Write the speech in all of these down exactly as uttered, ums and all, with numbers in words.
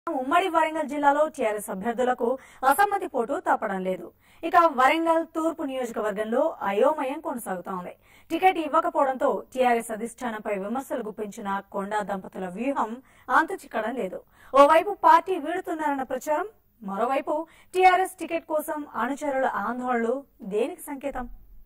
ఉమ్మడి వరంగల్ జిల్లాలో టీఆర్ఎస్ అభ్యర్థులకు అసమ్మతి పోటు తప్పడం లేదు. ఇక వరంగల్ తూర్పు నియోజకవర్గంలో అయోమయం కొనసాగుతోంది. టికెట్ ఇవ్వకపోవడంతో టీఆర్ఎస్ అధిష్టానంపై విమర్శలు గుప్పించిన కొండా దంపతుల వ్యూహం అంతు చిక్కడం లేదు. ఓవైపు పార్టీ వీడుతున్నారన్న ప్రచారం, మరోవైపు టీఆర్ఎస్ టికెట్ కోసం అనుచరుల ఆందోళనలు దేనికి సంకేతం?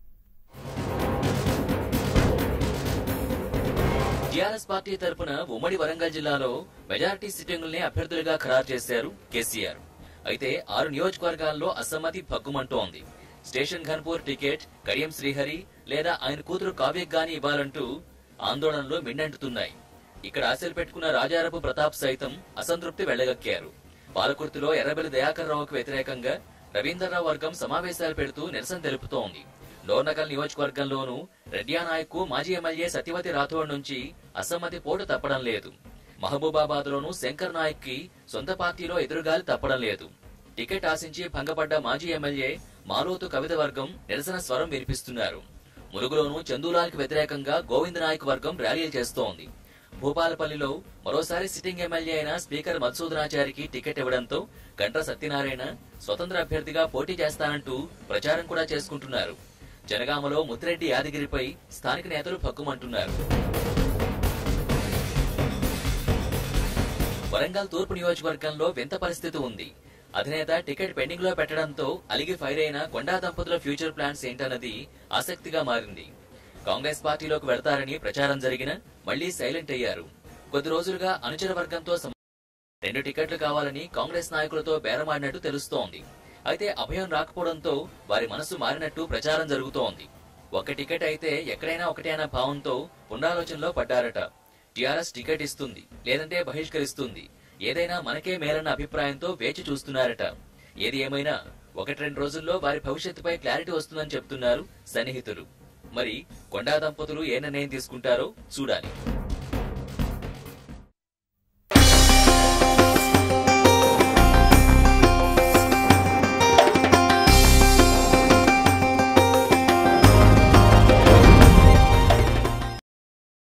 టీఆర్ఎస్ పార్టీ తరపున ఉమ్మడి వరంగల్ జిల్లాలో మెజారిటీ సిట్టింగుల్ని అభ్యర్థులుగా ఖరారు చేశారు కేసీఆర్. అయితే ఆరు నియోజకవర్గాల్లో అసమ్మతి భగ్గుమంటోంది. స్టేషన్ ఘన్పూర్ టికెట్ కడియం శ్రీహరి లేదా ఆయన కూతురు కావ్యకు గాని ఇవ్వాలంటూ ఆందోళనలు మిన్నంటుతున్నాయి. ఇక్కడ ఆశలు పెట్టుకున్న రాజారపు ప్రతాప్ సైతం అసంతృప్తి వెళ్లగక్కారు. పాలకుర్తిలో ఎర్రబెల్లి దయాకర్ రావుకు వ్యతిరేకంగా రవీందర్రావు వర్గం సమావేశాలు పెడుతూ నిరసన తెలుపుతోంది. డోర్నకల్ నియోజకవర్గంలోనూ రెడ్డియానాయక్ కు మాజీ ఎమ్మెల్యే సత్యవతి రాథోడ్ నుంచి అసమ్మతి పోటు తప్పడం లేదు. మహబూబాబాద్ లోనూ శంకర్ నాయక్ కి సొంత పార్టీలో ఎదురుగాలి తప్పడం లేదు. టికెట్ ఆశించి భంగపడ్డ మాజీ ఎమ్మెల్యే మాలోతు కవిత వర్గం నిరసన స్వరం వినిపిస్తున్నారు. ములుగులోనూ చందూలాల్ కి వ్యతిరేకంగా గోవింద్ నాయక్ వర్గం ర్యాలీలు చేస్తోంది. భూపాలపల్లిలో మరోసారి సిట్టింగ్ ఎమ్మెల్యే అయిన స్పీకర్ మధుసూదనాచారికి టికెట్ ఇవ్వడంతో గంట్ర సత్యనారాయణ స్వతంత్ర అభ్యర్థిగా పోటీ చేస్తానంటూ ప్రచారం కూడా చేసుకుంటున్నారు. జనగామలో ముత్తిరెడ్డి యాదగిరిపై స్థానిక నేతలు భగ్గుమంటున్నారు. వరంగల్ తూర్పు నియోజకవర్గంలో వింత పరిస్థితి ఉంది. అధినేత టికెట్ పెండింగ్ లో పెట్టడంతో అలిగి ఫైర్ అయిన కొండా దంపతుల ఫ్యూచర్ ప్లాన్స్ ఏంటన్నది ఆసక్తిగా మారింది. కాంగ్రెస్ పార్టీలోకి వెడతారని ప్రచారం జరిగినా మళ్లీ సైలెంట్ అయ్యారు. కొద్ది రోజులుగా అనుచర వర్గంతో రెండు టికెట్లు కావాలని కాంగ్రెస్ నాయకులతో బేరమాడినట్టు తెలుస్తోంది. అయితే అభయం రాకపోవడంతో వారి మనసు మారినట్టు ప్రచారం జరుగుతోంది. ఒక టికెట్ అయితే ఎక్కడైనా ఒకటే అన్న భావంతో పునరాలోచనలో పడ్డారట. టీఆర్ఎస్ టికెట్ ఇస్తుంది, లేదంటే బహిష్కరిస్తుంది, ఏదైనా మనకే మేలన్న అభిప్రాయంతో వేచి చూస్తున్నారట. ఏది ఏమైనా ఒకటి రెండు రోజుల్లో వారి భవిష్యత్తుపై క్లారిటీ వస్తుందని చెప్తున్నారు సన్నిహితులు. మరి కొండా దంపతులు ఏ నిర్ణయం తీసుకుంటారో చూడాలి.